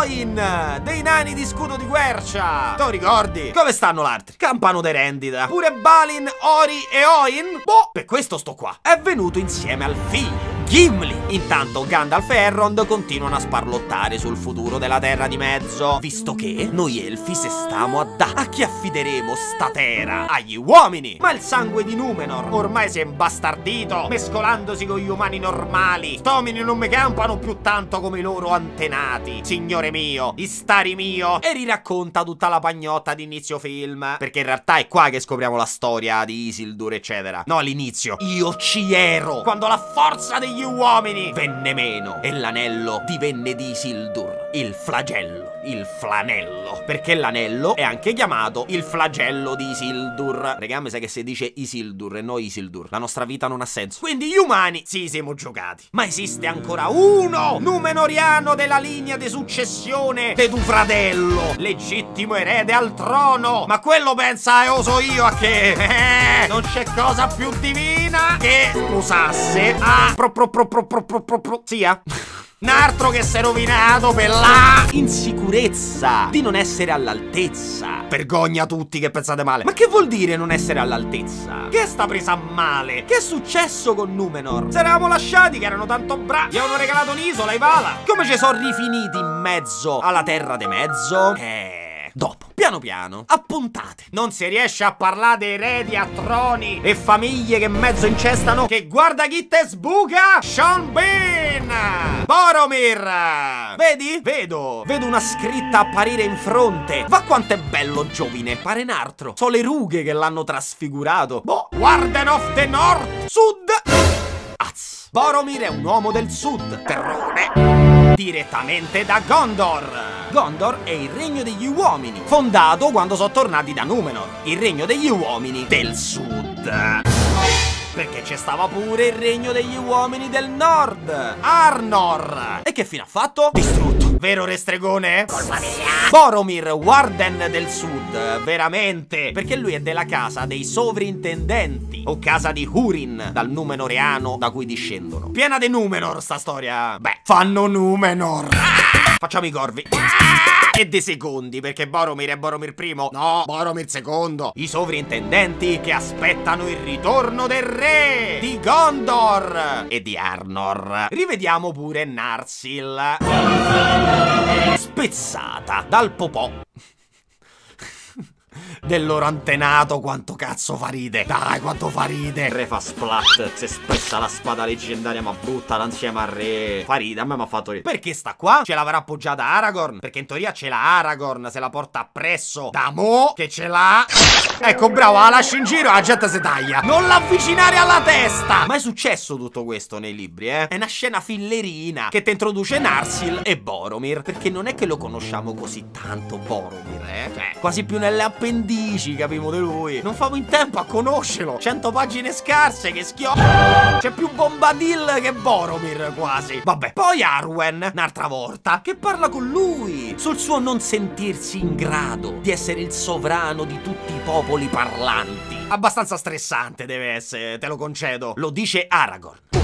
Gloin dei nani di Scudo di Quercia. Tu ricordi? Come stanno l'altri? Campano de rendita. Pure Balin, Ori e Oin? Boh, per questo sto qua. È venuto insieme al figlio Gimli. Intanto Gandalf e Elrond continuano a sparlottare sul futuro della Terra di Mezzo, visto che noi elfi se stiamo a da. A chi affideremo sta terra? Agli uomini. Ma il sangue di Numenor ormai si è imbastardito, mescolandosi con gli umani normali. Stomini non mi campano più tanto come i loro antenati. Signore mio, Istari mio. E riracconta tutta la pagnotta di inizio film, perché in realtà è qua che scopriamo la storia di Isildur eccetera. No, all'inizio io ci ero quando la forza degli uomini venne meno e l'anello divenne di Isildur, il flagello, il flanello, perché l'anello è anche chiamato il flagello di Isildur. Regà, mi sa che si dice Isildur e no Isildur. La nostra vita non ha senso. Quindi gli umani sì, siamo giocati. Ma esiste ancora uno Numenoriano della linea di successione de tu fratello, legittimo erede al trono. Ma quello pensa e oso io a che eh, non c'è cosa più divina che sposasse a pro pro pro pro pro pro pro pro sia un altro che si è rovinato per la insicurezza di non essere all'altezza. Vergogna tutti che pensate male. Ma che vuol dire non essere all'altezza? Che sta presa male? Che è successo con Numenor? Se eravamo lasciati che erano tanto bravi, gli avevano regalato un'isola, i Vala. Come ci sono rifiniti in mezzo alla Terra de Mezzo? Eh... Dopo, piano piano, a puntate. Non si riesce a parlare dei eredi a troni e famiglie che mezzo incestano, che guarda chi te sbuca? Sean Bean! Boromir! Vedi? Vedo. Vedo una scritta apparire in fronte. Va quanto è bello giovine. Pare un altro. So le rughe che l'hanno trasfigurato. Boh. Warden of the North. Sud. Az. Boromir è un uomo del sud. Terrone. Direttamente da Gondor. Gondor è il regno degli uomini, fondato quando sono tornati da Numenor, il regno degli uomini del sud. Perché c'è stava pure il regno degli uomini del nord, Arnor. E che fine ha fatto? Distrutto. Vero restregone? Colpa mia. Boromir, Warden del sud, veramente, perché lui è della casa dei sovrintendenti, o casa di Húrin, dal Numenoreano da cui discendono. Piena di Numenor sta storia. Beh, fanno Numenor. Facciamo i corvi. E dei secondi, perché Boromir è Boromir primo. No, Boromir secondo. I sovrintendenti che aspettano il ritorno del re di Gondor e di Arnor. Rivediamo pure Narsil, spezzata dal popò del loro antenato. Quanto cazzo fa ride. Dai, quanto fa ride. Re fa splat. Se spezza la spada leggendaria ma buttala insieme al re. Fa ride, a me mi ha fatto ride. Perché sta qua? Ce l'avrà appoggiata Aragorn? Perché in teoria ce l'ha Aragorn, se la porta appresso da mo che ce l'ha. Ecco, bravo, la lascio in giro e la gente si taglia. Non l'avvicinare alla testa. Ma è successo tutto questo nei libri, eh? È una scena fillerina che ti introduce Narsil e Boromir, perché non è che lo conosciamo così tanto Boromir, eh? Cioè, quasi più nelle appendici capimo di lui. Non famo in tempo a conoscerlo. Cento pagine scarse che schio. C'è più Bombadil che Boromir quasi. Vabbè. Poi Arwen, un'altra volta, che parla con lui sul suo non sentirsi in grado di essere il sovrano di tutti i popoli parlanti. Abbastanza stressante deve essere, te lo concedo. Lo dice Aragorn.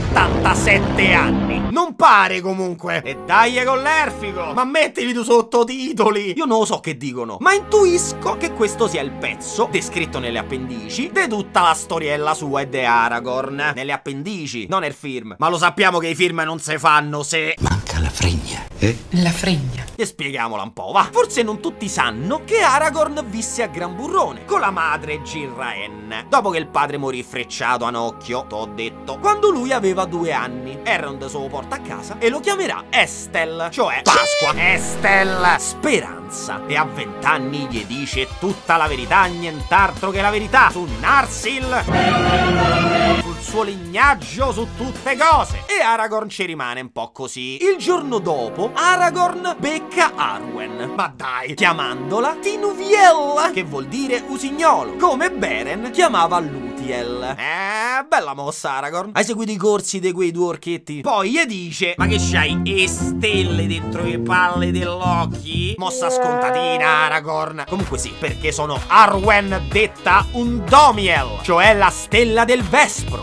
settantasette anni. Non pare comunque. E dai con l'Elfico. Ma mettili tu sottotitoli. Io non lo so che dicono, ma intuisco che questo sia il pezzo descritto nelle appendici di tutta la storiella sua e di Aragorn. Nelle appendici, non nel film. Ma lo sappiamo che i film non si fanno se... Manca la fregna, eh? La fregna. E spieghiamola un po', va. Forse non tutti sanno che Aragorn visse a Gran Burrone con la madre Gilraen, dopo che il padre morì frecciato a Nocchio, t'ho detto, quando lui aveva due anni. Elrond se lo porta a casa e lo chiamerà Estel, cioè Pasqua. Estel, speranza. E a vent'anni gli dice tutta la verità, nient'altro che la verità, su Narsil, sul suo lignaggio, su tutte cose. E Aragorn ci rimane un po' così. Il giorno dopo Aragorn becca Arwen, ma dai, chiamandola Tinuviel, che vuol dire usignolo, come Beren chiamava Luthiel. Eh, bella mossa Aragorn. Hai seguito i corsi di quei due orchetti? Poi gli dice, ma che c'hai e stelle dentro le palle dell'occhi? Mossa scontatina Aragorn. Comunque sì, perché sono Arwen detta Undomiel, cioè la stella del Vespro.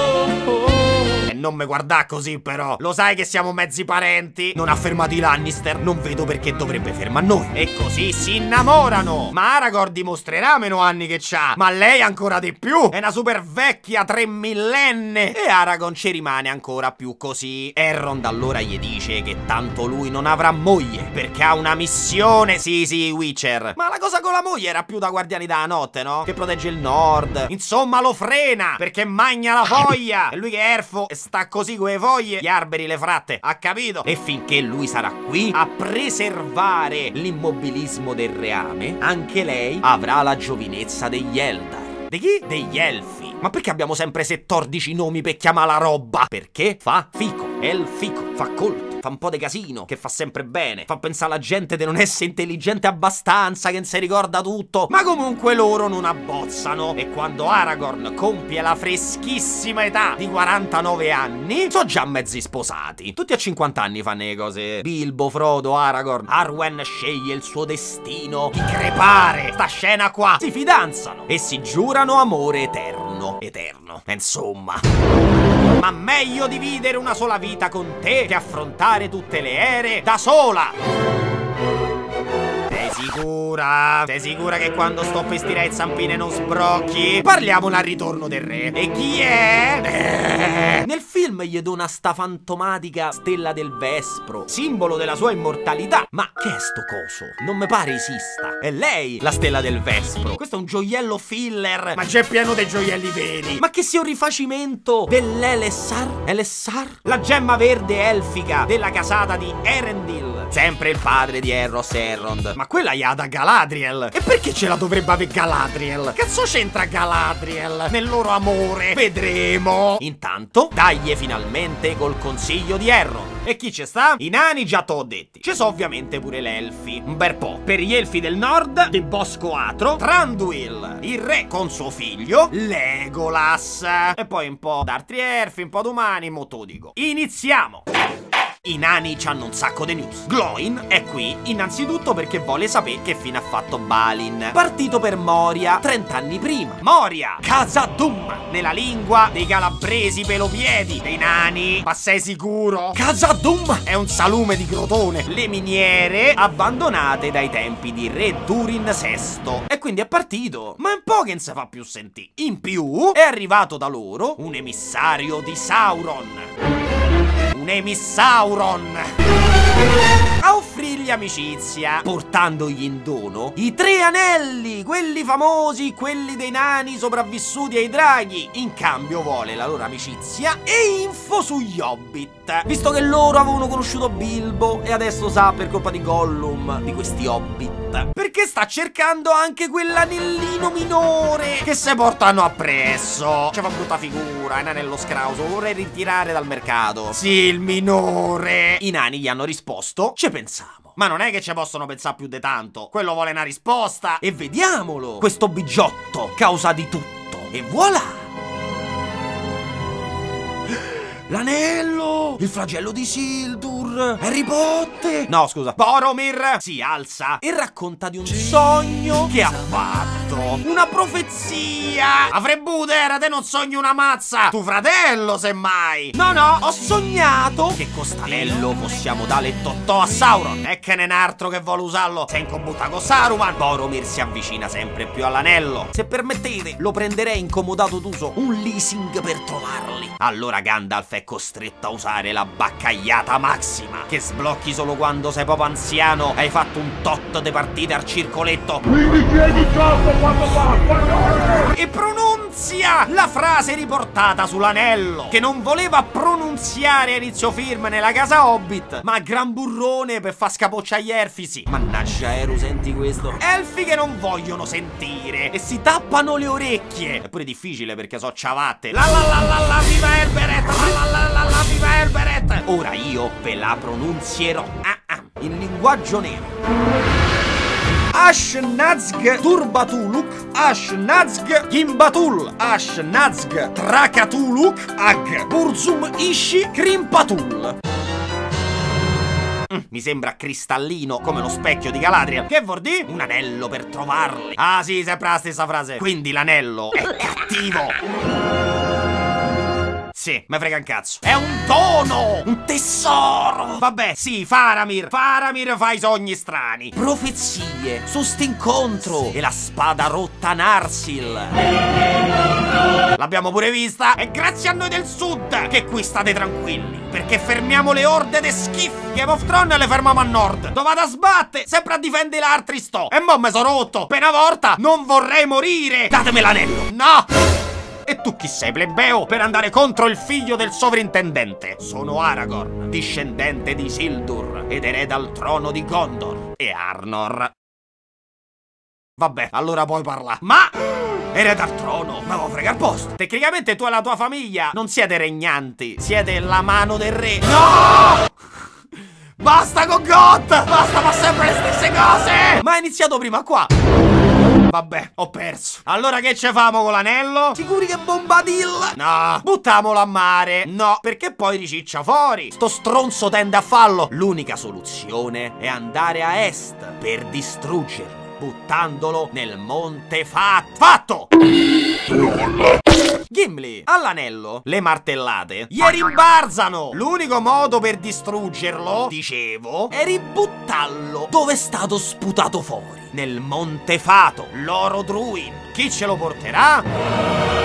Non me guarda così però. Lo sai che siamo mezzi parenti? Non ha fermato i Lannister, non vedo perché dovrebbe fermare noi. E così si innamorano. Ma Aragorn dimostrerà meno anni che c'ha, ma lei ancora di più. È una super vecchia tre millenne. E Aragorn ci rimane ancora più così. Elrond allora gli dice che tanto lui non avrà moglie, perché ha una missione. Sì sì, Witcher. Ma la cosa con la moglie era più da Guardiani della Notte, no? Che protegge il nord. Insomma lo frena, perché magna la foglia. E lui che è erfo e sta così con le foglie, gli alberi, le fratte, ha capito? E finché lui sarà qui a preservare l'immobilismo del reame, anche lei avrà la giovinezza degli Eldar. Di chi? Degli Elfi. Ma perché abbiamo sempre settordici nomi per chiamare la roba? Perché fa fico, elfico, fa colto, fa un po' di casino, che fa sempre bene, fa pensare alla gente di non essere intelligente abbastanza, che non si ricorda tutto. Ma comunque loro non abbozzano. E quando Aragorn compie la freschissima età di quarantanove anni, sono già mezzi sposati. Tutti a cinquanta anni fanno le cose. Bilbo, Frodo, Aragorn. Arwen sceglie il suo destino di crepare. Sta scena qua. Si fidanzano e si giurano amore eterno. Eterno, insomma. Ma meglio dividere una sola vita con te che affrontare tutte le ere da sola. Sei sicura? Sei sicura che quando sto per stirare le zampine non sbrocchi? Parliamone al ritorno del re. E chi è? Eh. Nel film gli dona sta fantomatica stella del Vespro, simbolo della sua immortalità. Ma che è sto coso? Non mi pare esista. È lei la stella del Vespro. Questo è un gioiello filler, ma c'è pieno dei gioielli veri. Ma che sia un rifacimento dell'Elessar? Elessar? La gemma verde elfica della casata di Erendil, sempre il padre di Elros e Elrond. Ma quella gli ha da Galadriel. E perché ce la dovrebbe avere Galadriel? Cazzo c'entra Galadriel nel loro amore? Vedremo. Intanto taglie finalmente col consiglio di Elrond. E chi ci sta? I nani già t'ho detti. Ci sono ovviamente pure le elfi. Un bel po'. Per gli elfi del nord, di Bosco Atro, Thranduil, il re con suo figlio, Legolas. E poi un po' d'altri elfi, un po' d'umani, mo te lo dico. Iniziamo! I nani c'hanno un sacco di news. Glóin è qui innanzitutto perché vuole sapere che fine ha fatto Balin, partito per Moria trent'anni prima. Moria, Khazad-dûm, nella lingua dei calabresi pelopiedi, dei nani. Ma sei sicuro? Khazad-dûm è un salume di Crotone, le miniere abbandonate dai tempi di re Durin sesto. E quindi è partito, ma un po' che non si fa più sentire. In più è arrivato da loro un emissario di Sauron. Un emissauron a offrirgli amicizia, portandogli in dono i tre anelli, quelli famosi, quelli dei nani sopravvissuti ai draghi. In cambio vuole la loro amicizia e info sugli hobbit, visto che loro avevano conosciuto Bilbo e adesso sa per colpa di Gollum di questi hobbit, perché sta cercando anche quell'anellino minore che se portano appresso. C'è fa brutta figura, è un anello scrauso, lo vorrei ritirare dal mercato. Sì, il minore. I nani gli hanno risposto, ci pensiamo. Ma non è che ci possono pensare più di tanto. Quello vuole una risposta. E vediamolo, questo bigiotto, causa di tutto. E voilà! L'anello! Il flagello di Isildur! Harry Potter! No, scusa, Boromir si alza e racconta di un sogno che ha fatto. fatto una profezia. Avrei budera, te non sogni una mazza. Tu fratello, semmai. No, no, ho sognato che con st'anello possiamo dare il totò a Sauron. E che ne altro che vuole usarlo se incombutta con Saruman. Boromir si avvicina sempre più all'anello. Se permettete, lo prenderei incomodato d'uso un leasing per trovarli. Allora Gandalf è costretto a usare la baccagliata massima, che sblocchi solo quando sei proprio anziano, hai fatto un tot di partite al circoletto. Mi chiedi troppo quando va. E pronunzia la frase riportata sull'anello, che non voleva pronunziare a inizio film nella casa Hobbit, ma gran burrone per far scapocciare gli elfi, sì. Mannaggia Eru, senti questo? Elfi che non vogliono sentire e si tappano le orecchie. È pure difficile perché so ciavatte. La la la la la viva Elberet, la la la la la viva Elberet. Ora io ve la pronunzierò ah, ah, in linguaggio nero. Ashnazg Turbatuluk, Ashnazg Gimbatul, Ashnazg Trakatuluk, Ag Burzum Ishi Krimpatul. Mm, mi sembra cristallino come lo specchio di Galadriel. Che vuol dire? Un anello per trovarli. Ah sì, sempre la stessa frase. Quindi l'anello è cattivo. Sì, me frega un cazzo. È un dono! Un tesoro! Vabbè, sì, Faramir. Faramir fa i sogni strani. Profezie su st'incontro. E la spada rotta Narsil. L'abbiamo pure vista. E grazie a noi del sud che qui state tranquilli, perché fermiamo le orde de schif. Game of Thrones le fermiamo a nord. Dovate a sbatte, sempre a difendere l'altri sto. E mo me so rotto. Per una volta non vorrei morire. Datemi l'anello. No! E tu chi sei, plebeo, per andare contro il figlio del sovrintendente? Sono Aragorn, discendente di Isildur ed erede al trono di Gondor e Arnor. Vabbè, allora puoi parlare. Ma erede al trono? Ma vuoi fregare il posto? Tecnicamente tu e la tua famiglia non siete regnanti, siete la mano del re. No! Basta con Got! Basta, fa sempre le stesse cose! Ma è iniziato prima qua. Vabbè, ho perso. Allora che ce famo con l'anello? Sicuri che Bombadil? No. Buttamolo a mare? No, perché poi riciccia fuori. Sto stronzo tende a farlo. L'unica soluzione è andare a est per distruggerlo, buttandolo nel monte Fat. Fatto! Gimli, all'anello, le martellate gli rimbarzano. L'unico modo per distruggerlo, dicevo, è ributtarlo dove è stato sputato fuori, nel monte Fato, l'oro Druin. Chi ce lo porterà?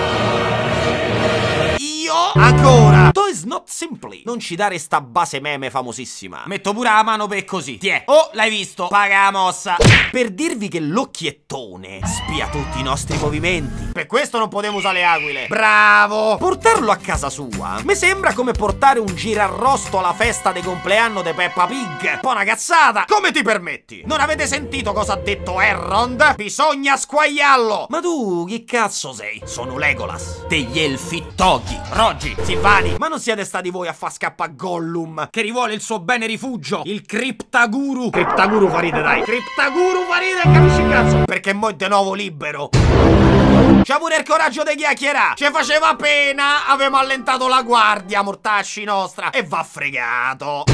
Io? Ancora? Toys Not Simply. Non ci dare sta base meme famosissima. Metto pure la mano per così. Tiè. Oh, l'hai visto? Paga la mossa. Per dirvi che l'occhiettone spia tutti i nostri movimenti. Per questo non potevo usare le aquile. Bravo. Portarlo a casa sua mi sembra come portare un girarrosto alla festa di compleanno di Peppa Pig. Po' una cazzata. Come ti permetti? Non avete sentito cosa ha detto Elrond? Bisogna squagliarlo. Ma tu chi cazzo sei? Sono Legolas degli Elfi Toghi. Roggi, Silvani, ma non siete stati voi a far scappare Gollum, che rivuole il suo bene rifugio, il Criptaguru? Criptaguru farite, dai. Criptaguru farite, capisci cazzo? Perché mo' è di nuovo libero. C'ha pure il coraggio di chiacchierare. Ci faceva pena, avevamo allentato la guardia, mortacci nostra. E va fregato.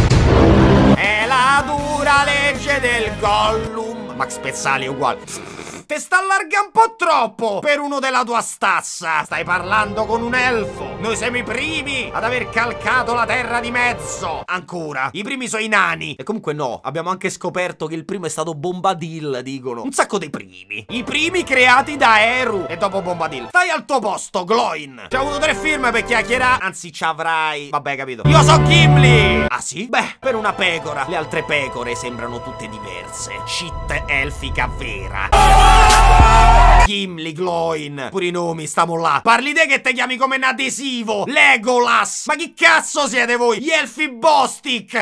È la dura legge del Gollum. Max Pezzali è uguale. Te sta allarga un po' troppo per uno della tua stazza. Stai parlando con un elfo. Noi siamo i primi ad aver calcato la terra di mezzo. Ancora, i primi sono i nani. E comunque no, abbiamo anche scoperto che il primo è stato Bombadil, dicono. Un sacco dei primi. I primi creati da Eru. E dopo Bombadil. Stai al tuo posto, Gloin. Ci ho avuto tre film per chiacchierare. Anzi, ci avrai. Vabbè, capito. Io so Gimli. Ah sì? Beh, per una pecora. Le altre pecore sembrano tutte diverse. Shit elfica vera. Gimli, Gloin, pure i nomi, stiamo là. Parli te che te chiami come un adesivo. Legolas. Ma chi cazzo siete voi? Gli elfi Bostic.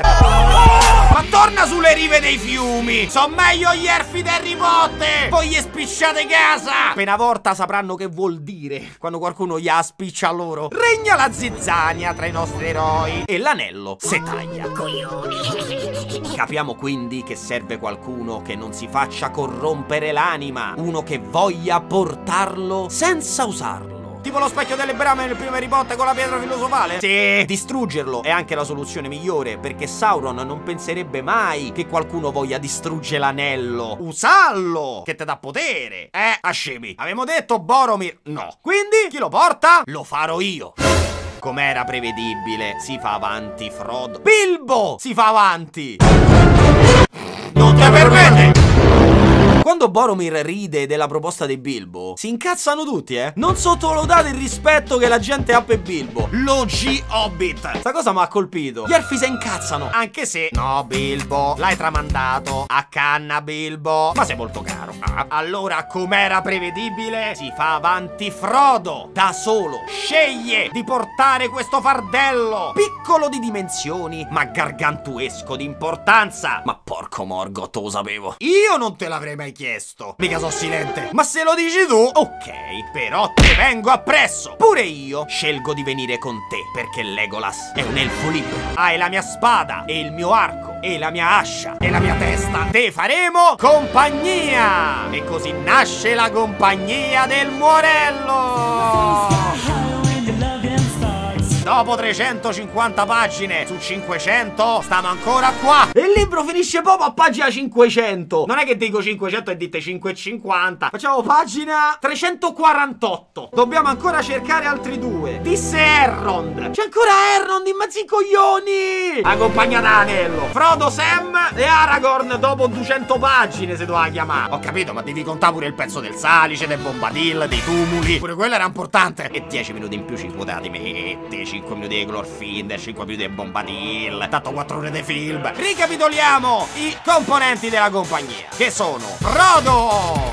Ma torna sulle rive dei fiumi. Sono meglio gli elfi di Harry Potter. Voi gli spicciate casa. Appena volta sapranno che vuol dire quando qualcuno gli ha spiccia loro. Regna la zizzania tra i nostri eroi. E l'anello se taglia. Coglioni. Capiamo quindi che serve qualcuno che non si faccia corrompere l'anima. Uno che voglia portarlo senza usarlo. Tipo lo specchio delle brame nel primo Harry Potter con la pietra filosofale? Sì. Distruggerlo è anche la soluzione migliore, perché Sauron non penserebbe mai che qualcuno voglia distruggere l'anello. Usallo, che te dà potere. Eh, a scemi. Avevamo detto Boromir no. Quindi chi lo porta? Lo farò io. Com'era prevedibile, si fa avanti Frodo. Bilbo si fa avanti. Non te permette! Quando Boromir ride della proposta di Bilbo, si incazzano tutti, eh? Non sottovalutate il rispetto che la gente ha per Bilbo. Lo G Hobbit. Sta cosa mi ha colpito. Gli elfi si incazzano. Anche se, no Bilbo, l'hai tramandato. A canna Bilbo. Ma sei molto caro. Ah. Allora, com'era prevedibile, si fa avanti Frodo. Da solo. Sceglie di portare questo fardello. Piccolo di dimensioni, ma gargantuesco di importanza. Ma porco Morgoth, lo sapevo. Io non te l'avrei mai chiesto. Mica so silente. Ma se lo dici tu, ok, però te vengo appresso. Pure io scelgo di venire con te, perché Legolas è un elfo libero. Hai la mia spada e il mio arco e la mia ascia e la mia testa. Te faremo compagnia. E così nasce la compagnia del Muorello. Dopo trecentocinquanta pagine su cinquecento, stiamo ancora qua. E il libro finisce proprio a pagina cinquecento. Non è che dico cinquecento e dite cinquecentocinquanta. Facciamo pagina trecentoquarantotto. Dobbiamo ancora cercare altri due. Disse Elrond. C'è ancora Elrond in mezzo ai coglioni. La compagnia d'anello. Frodo, Sam e Aragorn dopo duecento pagine se doveva chiamare. Ho capito, ma devi contare pure il pezzo del salice, del Bombadil, dei tumuli. Pure quello era importante. E dieci minuti in più ci potevate mettere. cinque minuti di Glorfindel, cinque minuti di Bombadil, tanto quattro ore di film. Ricapitoliamo i componenti della compagnia, che sono Frodo,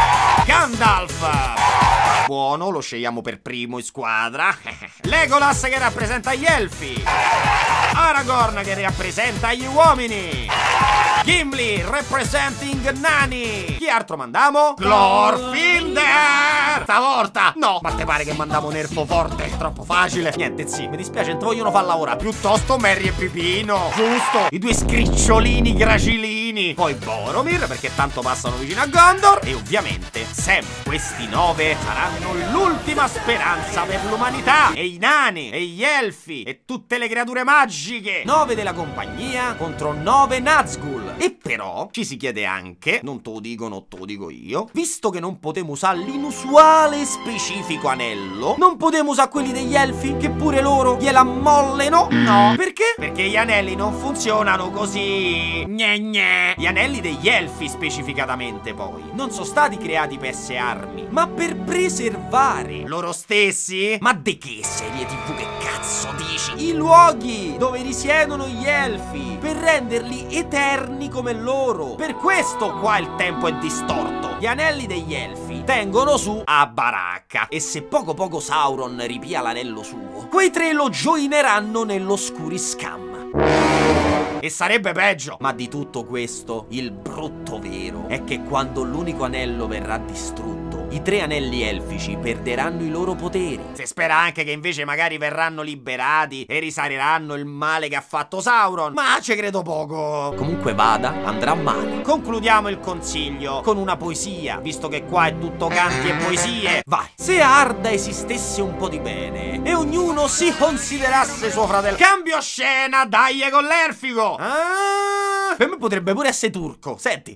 Gandalf, buono, lo scegliamo per primo in squadra, Legolas che rappresenta gli elfi, Aragorn che rappresenta gli uomini, Gimli representing nani. Chi altro mandiamo? Glorfindel. Stavolta no. Ma te pare che mandiamo Nerfo forte? Troppo facile. Niente sì, mi dispiace, non ti vogliono far lavorare. Piuttosto Merry e Pipino. Giusto. I due scricciolini gracilini. Poi Boromir, perché tanto passano vicino a Gondor. E ovviamente Sam. Questi nove saranno l'ultima speranza per l'umanità. E i nani, e gli elfi, e tutte le creature magiche. Nove della compagnia contro nove Nazgûl. E però ci si chiede anche, non te lo dicono, te lo dico io, visto che non potremo usare l'inusuale e specifico anello, non potremo usare quelli degli elfi, che pure loro gliela ammolleno? No. Perché? Perché gli anelli non funzionano così. Gne gne. Gli anelli degli elfi specificatamente poi non sono stati creati per essere armi, ma per preservare loro stessi. Ma di che serie tv che cazzo dici? I luoghi dove risiedono gli elfi, per renderli eterni come loro. Per questo qua il tempo è distorto. Gli anelli degli elfi tengono su a baracca, e se poco poco Sauron ripia l'anello suo, quei tre lo gioineranno nell'oscuriscam. E sarebbe peggio. Ma di tutto questo, il brutto vero è che quando l'unico anello verrà distrutto, i tre anelli elfici perderanno i loro poteri. Si spera anche che invece magari verranno liberati e risaniranno il male che ha fatto Sauron, ma ci credo poco. Comunque vada, andrà male. Concludiamo il consiglio con una poesia, visto che qua è tutto canti e poesie. Vai. Se Arda esistesse un po' di bene e ognuno si considerasse suo fratello. Cambio scena, dai con l'elfico. Ah, per me potrebbe pure essere turco. Senti.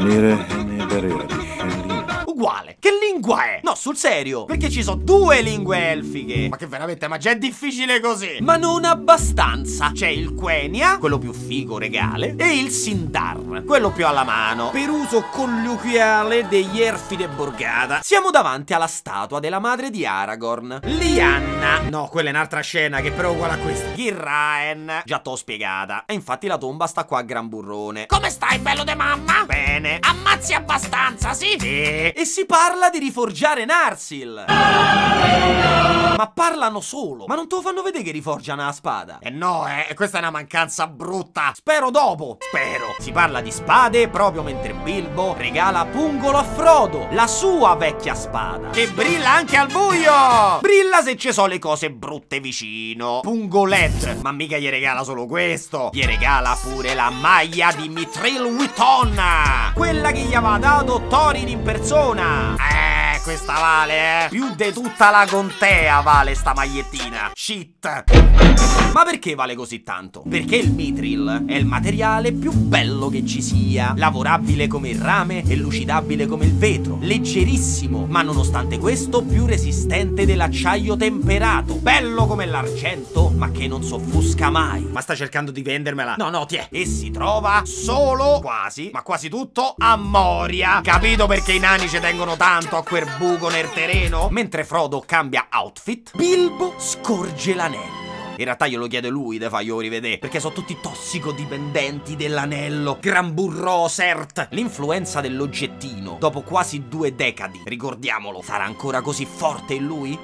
Uguale. Che lingua è? No, sul serio. Perché ci sono due lingue elfiche. Ma che veramente, ma già è difficile così. Ma non abbastanza. C'è il Quenya, quello più figo, regale, e il Sindar, quello più alla mano, per uso colloquiale degli elfi de borgata. Siamo davanti alla statua della madre di Aragorn, Lyanna. No, quella è un'altra scena che però è uguale a questa. Gilraen, già t'ho spiegata. E infatti la tomba sta qua a Gran Burrone. Come stai, bello de mamma? Bene. Ammazzi abbastanza, sì? Sì. E si parla di riforgiare Narsil. Ma parlano solo. Ma non te lo fanno vedere che riforgiano la spada? Eh no, eh, questa è una mancanza brutta. Spero dopo. Spero. Si parla di spade proprio mentre Bilbo regala pungolo a Frodo, la sua vecchia spada, che brilla anche al buio. Brilla se ci sono le cose brutte vicino. Pungolet. Ma mica gli regala solo questo. Gli regala pure la maglia di Mithril Witton, quella che gli aveva dato Thorin in persona. Eh, questa vale, eh. Più di tutta la contea vale sta magliettina. Shit. Ma perché vale così tanto? Perché il Mithril è il materiale più bello che ci sia, lavorabile come il rame e lucidabile come il vetro, leggerissimo, ma nonostante questo più resistente dell'acciaio temperato, bello come l'argento, ma che non s'offusca mai. Ma sta cercando di vendermela? No, no, tiè. E si trova solo, quasi, ma quasi tutto, a Moria. Capito perché i nani ci tengono tanto a quel buco nel terreno? Mentre Frodo cambia outfit, Bilbo scorge l'anello. In realtà glielo chiede lui, te faglio rivedere, perché sono tutti tossicodipendenti dell'anello. Gran burro Sert. L'influenza dell'oggettino, dopo quasi due decadi, ricordiamolo, sarà ancora così forte in lui?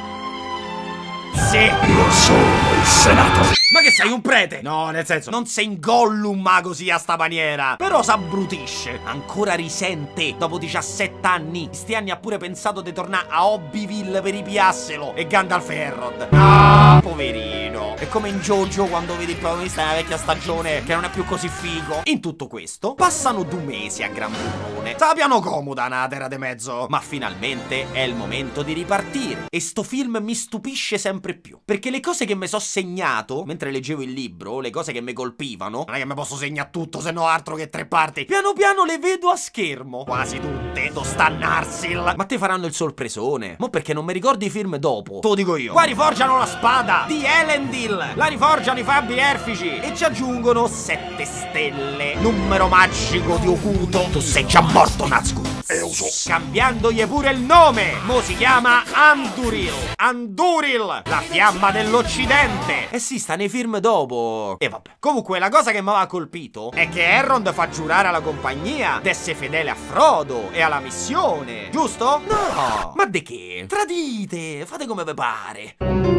Sì! Io sono il Senato. Ma che sei un prete? No, nel senso, non sei in Gollum ma così a sta maniera. Però s'abbrutisce. Ancora risente. Dopo diciassette anni. Sti anni ha pure pensato di tornare a Hobbyville per ripiarselo. E Gandalf e Elrond. No, poverino. È come in JoJo quando vedi il protagonista nella vecchia stagione che non è più così figo. In tutto questo, passano due mesi a Gran Burrone. Sta piano comoda una terra de mezzo. Ma finalmente è il momento di ripartire. E sto film mi stupisce sempre più. Perché le cose che mi so segnato mentre leggevo il libro, le cose che mi colpivano, non è che mi posso segnare tutto, se no altro che tre parti. Piano piano le vedo a schermo. Quasi tutte. To sta Narsil. Ma te faranno il sorpresone. Mo perché non mi ricordi i film dopo. Te lo dico io. Qua riforgiano la spada di Elendil. La riforgiano i fabbri erfici. E ci aggiungono sette stelle. Numero magico di Okuto. Tu sei già morto, Nazgûl. Euso. Cambiandogli pure il nome. Mo si chiama Anduril. Anduril. La fiamma dell'Occidente. Eh sì, sta nei film dopo. E vabbè. Comunque la cosa che mi aveva colpito è che Elrond fa giurare alla compagnia d'essere fedele a Frodo e alla missione. Giusto? No. Ma de che? Tradite. Fate come vi pare.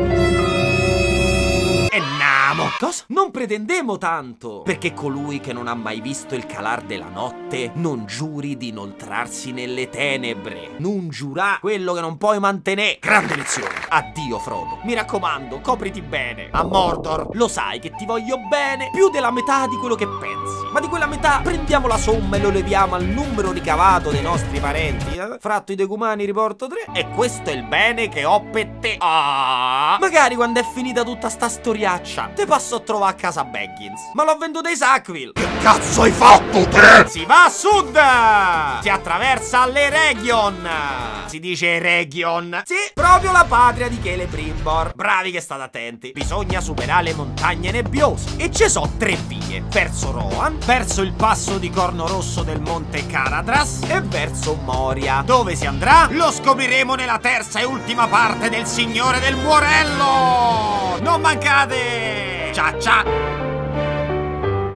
E namo. Cosa? Non pretendemo tanto. Perché colui che non ha mai visto il calar della notte non giuri di inoltrarsi nelle tenebre. Non giurà quello che non puoi mantenere. Grande lezione. Addio Frodo. Mi raccomando, copriti bene. A Mordor lo sai che ti voglio bene più della metà di quello che pensi. Ma di quella metà prendiamo la somma e lo leviamo al numero ricavato dei nostri parenti, eh? Fratto i decumani riporto tre. E questo è il bene che ho per te. Ah, magari quando è finita tutta sta storiaccia te passo a trovare a casa Baggins. Ma l'ho venduto ai Sackville. Che cazzo hai fatto te? Si va a sud. Si attraversa l'Eregion. Si dice Eregion. Sì, proprio la patria di Celebrimbor. Bravi che state attenti. Bisogna superare le montagne nebbiose. E ci sono tre vie. Verso Rohan, verso il passo di Corno Rosso del monte Caradhras e verso Moria. Dove si andrà? Lo scopriremo nella terza e ultima parte del Signore del Muorello. Non mancate. Ciao ciao.